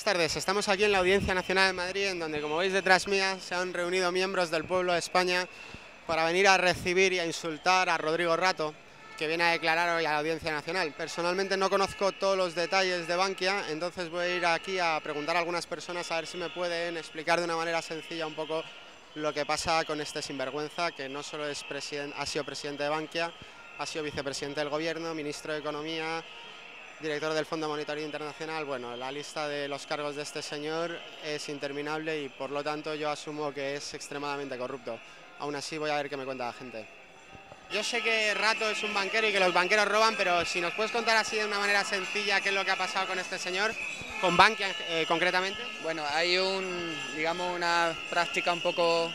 tardes. Estamos aquí en la Audiencia Nacional de Madrid, en donde, como veis detrás mía, se han reunido miembros del pueblo de España para venir a recibir y a insultar a Rodrigo Rato, que viene a declarar hoy a la Audiencia Nacional. Personalmente no conozco todos los detalles de Bankia, entonces voy a ir aquí a preguntar a algunas personas a ver si me pueden explicar de una manera sencilla un poco lo que pasa con este sinvergüenza, que no solo es ha sido presidente de Bankia, ha sido vicepresidente del gobierno, ministro de Economía, director del Fondo Monetario Internacional. Bueno, la lista de los cargos de este señor es interminable y por lo tanto yo asumo que es extremadamente corrupto. Aún así voy a ver qué me cuenta la gente. Yo sé que Rato es un banquero y que los banqueros roban, pero si nos puedes contar así de una manera sencilla qué es lo que ha pasado con este señor, con Bankia concretamente. Bueno, hay digamos, una práctica un poco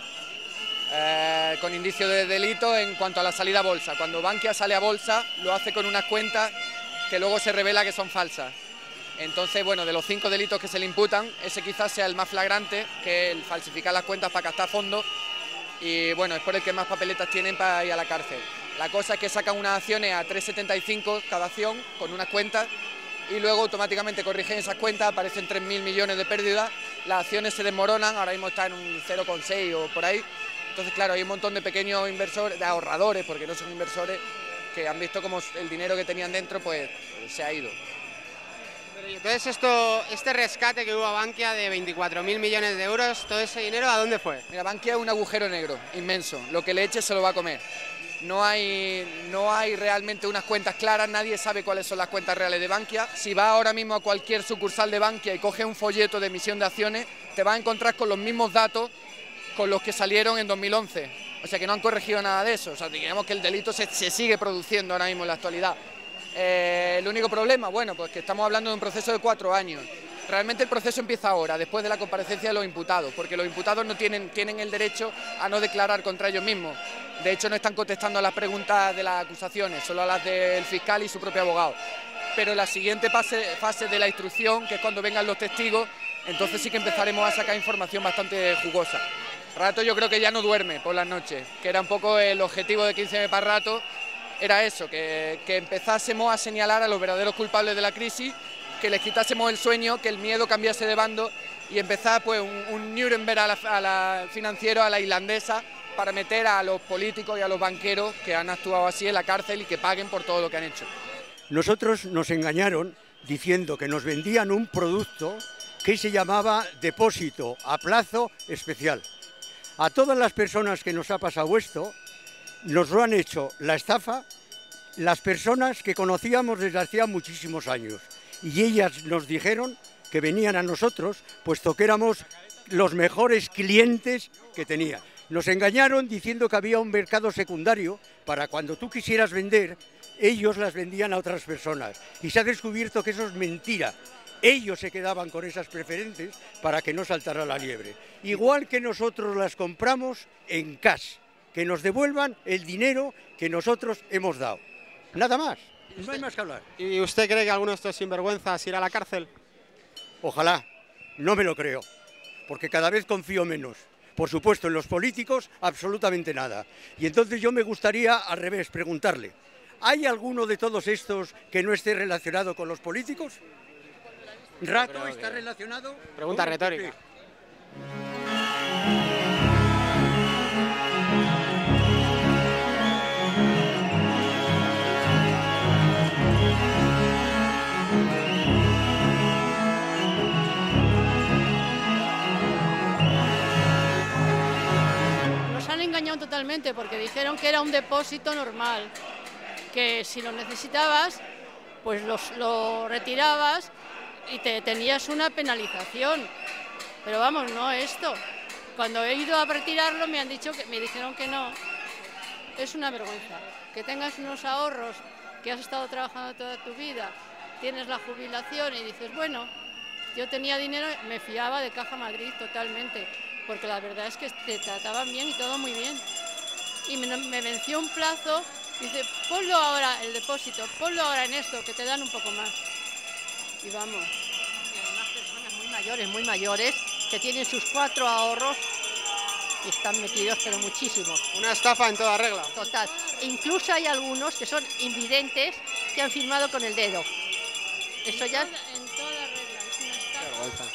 con indicio de delito en cuanto a la salida a bolsa. Cuando Bankia sale a bolsa, lo hace con unas cuentas que luego se revela que son falsas. Entonces, bueno, de los 5 delitos que se le imputan, ese quizás sea el más flagrante, que es el falsificar las cuentas para captar fondos, y bueno, es por el que más papeletas tienen para ir a la cárcel. La cosa es que sacan unas acciones a 3,75 cada acción, con unas cuentas, y luego automáticamente corrigen esas cuentas, aparecen 3.000 millones de pérdidas, las acciones se desmoronan, ahora mismo están en un 0,6 o por ahí. Entonces, claro, hay un montón de pequeños inversores, de ahorradores, porque no son inversores, que han visto como el dinero que tenían dentro pues se ha ido. Pero entonces este rescate que hubo a Bankia de 24.000 millones de euros, todo ese dinero, ¿a dónde fue? Mira, Bankia es un agujero negro inmenso, lo que le eche se lo va a comer. No hay realmente unas cuentas claras, nadie sabe cuáles son las cuentas reales de Bankia. Si vas ahora mismo a cualquier sucursal de Bankia y coges un folleto de emisión de acciones, te vas a encontrar con los mismos datos con los que salieron en 2011. O sea que no han corregido nada de eso, o sea, digamos que el delito se sigue produciendo ahora mismo en la actualidad. El único problema, bueno, pues que estamos hablando de un proceso de 4 años. Realmente el proceso empieza ahora, después de la comparecencia de los imputados, porque los imputados no tienen el derecho a no declarar contra ellos mismos. De hecho, no están contestando a las preguntas de las acusaciones, solo a las del fiscal y su propio abogado. Pero la siguiente fase de la instrucción, que es cuando vengan los testigos, entonces sí que empezaremos a sacar información bastante jugosa. Rato yo creo que ya no duerme por las noches, que era un poco el objetivo de 15M para Rato, era eso, que empezásemos a señalar a los verdaderos culpables de la crisis, que les quitásemos el sueño, que el miedo cambiase de bando y empezar pues un Nuremberg a la financiero, a la islandesa, para meter a los políticos y a los banqueros que han actuado así en la cárcel y que paguen por todo lo que han hecho. Nosotros nos engañaron diciendo que nos vendían un producto que se llamaba depósito a plazo especial. A todas las personas que nos ha pasado esto, nos lo han hecho la estafa las personas que conocíamos desde hacía muchísimos años. Y ellas nos dijeron que venían a nosotros, puesto que éramos los mejores clientes que tenían. Nos engañaron diciendo que había un mercado secundario para cuando tú quisieras vender, ellos las vendían a otras personas. Y se ha descubierto que eso es mentira. Ellos se quedaban con esas preferentes para que no saltara la liebre. Igual que nosotros las compramos en cash, que nos devuelvan el dinero que nosotros hemos dado. Nada más, no hay más que hablar. ¿Y usted cree que alguno de estos sinvergüenzas irá a la cárcel? Ojalá, no me lo creo, porque cada vez confío menos. Por supuesto, en los políticos, absolutamente nada. Y entonces yo me gustaría, al revés, preguntarle, ¿hay alguno de todos estos que no esté relacionado con los políticos? ¿Rato está relacionado? Pregunta retórica. Nos han engañado totalmente porque dijeron que era un depósito normal, que si lo necesitabas, pues lo retirabas y tenías una penalización, pero vamos, no esto. Cuando he ido a retirarlo me dijeron que no. Es una vergüenza que tengas unos ahorros, que has estado trabajando toda tu vida, tienes la jubilación y dices, bueno, yo tenía dinero, me fiaba de Caja Madrid totalmente, porque la verdad es que te trataban bien y todo muy bien. Y me venció un plazo, dice, ponlo ahora el depósito, ponlo ahora en esto, que te dan un poco más. Y vamos. Y además personas muy mayores, que tienen sus 4 ahorros y están metidos, pero muchísimos. Una estafa en toda regla. Total. E incluso hay algunos que son invidentes que han firmado con el dedo. Eso ya... En toda regla, es una estafa. Qué vergüenza.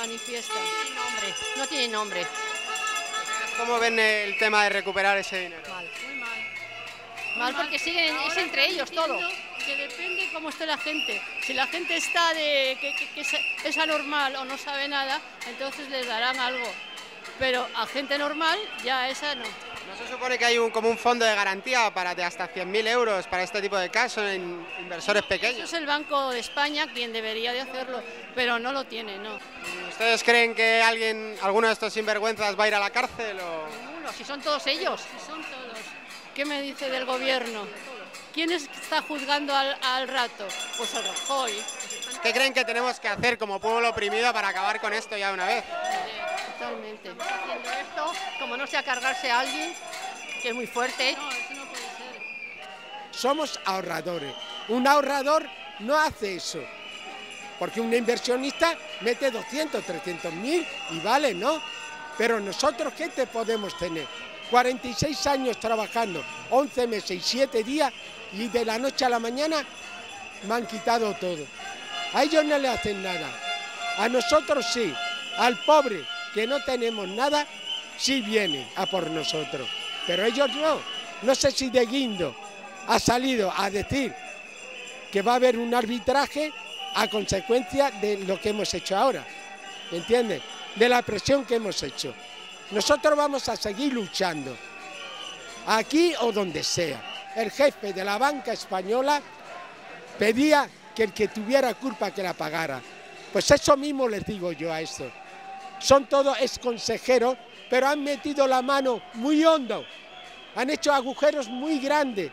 manifiestan. No tiene nombre. ¿Cómo ven el tema de recuperar ese dinero? Mal. Muy mal. Mal porque siguen, es Ahora entre están ellos todo. diciendo que depende cómo esté la gente. Si la gente está de que es anormal o no sabe nada, entonces les darán algo. Pero a gente normal, ya esa no. ¿No se supone que hay como un fondo de garantía para de hasta 100.000 euros para este tipo de casos en inversores Eso pequeños? es el Banco de España quien debería de hacerlo, pero no lo tiene, no. ¿Ustedes creen que alguno de estos sinvergüenzas va a ir a la cárcel o...? Ninguno, si son todos ellos. Si son todos. ¿Qué me dice del gobierno? ¿Quién está juzgando al Rato? Pues al Rajoy. ¿Qué creen que tenemos que hacer como pueblo oprimido para acabar con esto ya de una vez? Totalmente. Haciendo esto, como no sea cargarse a alguien, que es muy fuerte. No, eso no puede ser. Somos ahorradores. Un ahorrador no hace eso. Porque un inversionista mete 200, 300.000 y vale, ¿no? Pero nosotros, ¿qué te podemos tener? 46 años trabajando, 11 meses y 7 días y de la noche a la mañana me han quitado todo. A ellos no le hacen nada. A nosotros sí. Al pobre, que no tenemos nada, sí vienen a por nosotros. Pero ellos no. No sé si de Guindo ha salido a decir que va a haber un arbitraje a consecuencia de lo que hemos hecho ahora. ¿Entiendes? De la presión que hemos hecho. Nosotros vamos a seguir luchando, aquí o donde sea. El jefe de la banca española pedía que el que tuviera culpa que la pagara. Pues eso mismo les digo yo a esto. Son todos exconsejeros, pero han metido la mano muy hondo. Han hecho agujeros muy grandes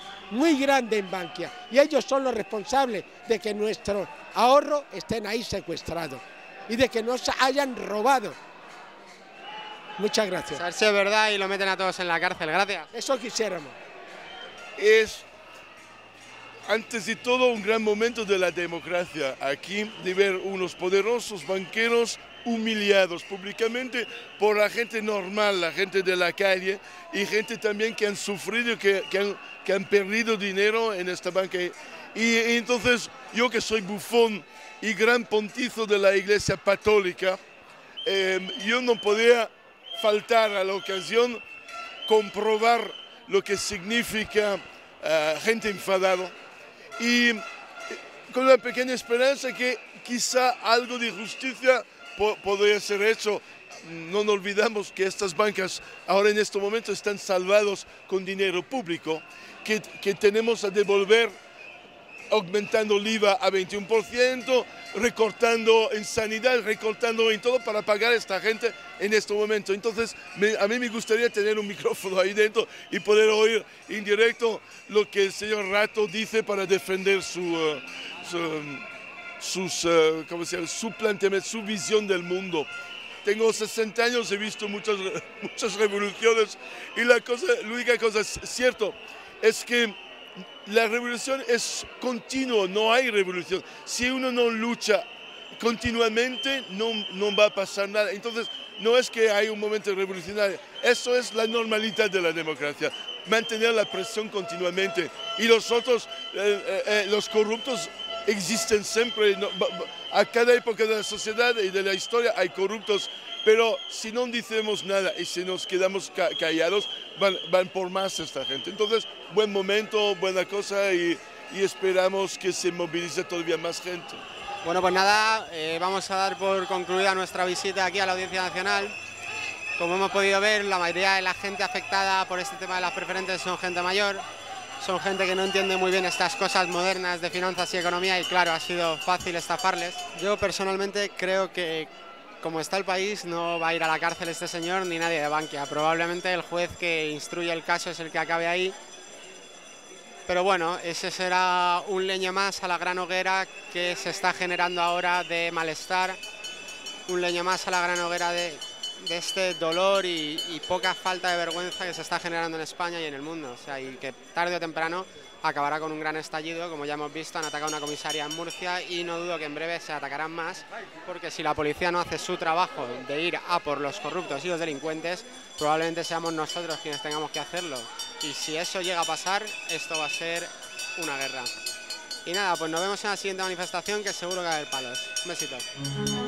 en Bankia. Y ellos son los responsables de que nuestros ahorros estén ahí secuestrados y de que nos hayan robado. Muchas gracias. A ver si es verdad y lo meten a todos en la cárcel. Gracias. Eso quisiéramos. Es, antes de todo, un gran momento de la democracia. Aquí de ver unos poderosos banqueros humillados públicamente por la gente normal, la gente de la calle y gente también que han sufrido, que han perdido dinero en esta banca. Y entonces yo, que soy bufón y gran pontizo de la Iglesia Católica, yo no podía faltar a la ocasión comprobar lo que significa gente enfadada y con la pequeña esperanza que quizá algo de justicia podría ser hecho. No nos olvidamos que estas bancas ahora en este momento están salvados con dinero público que tenemos a devolver, aumentando el IVA a 21%, recortando en sanidad, recortando en todo para pagar a esta gente en este momento. Entonces, a mí me gustaría tener un micrófono ahí dentro y poder oír en directo lo que el señor Rato dice para defender su planteamiento, su visión del mundo. Tengo 60 años, he visto muchas revoluciones y la única cosa es cierto es que la revolución es continua, no hay revolución. Si uno no lucha continuamente, no va a pasar nada. Entonces, no es que hay un momento revolucionario, eso es la normalidad de la democracia, mantener la presión continuamente. Y los otros, los corruptos, existen siempre. A cada época de la sociedad y de la historia hay corruptos, pero si no decimos nada y si nos quedamos callados, van por más esta gente. Entonces, buen momento, buena cosa y esperamos que se movilice todavía más gente. Bueno, pues nada, vamos a dar por concluida nuestra visita aquí a la Audiencia Nacional. Como hemos podido ver, la mayoría de la gente afectada por este tema de las preferentes son gente mayor, son gente que no entiende muy bien estas cosas modernas de finanzas y economía y claro, ha sido fácil estafarles. Yo personalmente creo que como está el país no va a ir a la cárcel este señor ni nadie de Bankia. Probablemente el juez que instruye el caso es el que acabe ahí. Pero bueno, ese será un leño más a la gran hoguera que se está generando ahora de malestar, un leño más a la gran hoguera de este dolor y poca falta de vergüenza que se está generando en España y en el mundo. O sea, y que tarde o temprano acabará con un gran estallido, como ya hemos visto, han atacado una comisaría en Murcia y no dudo que en breve se atacarán más, porque si la policía no hace su trabajo de ir a por los corruptos y los delincuentes, probablemente seamos nosotros quienes tengamos que hacerlo. Y si eso llega a pasar, esto va a ser una guerra. Y nada, pues nos vemos en la siguiente manifestación, que seguro que va a haber palos. Un besito.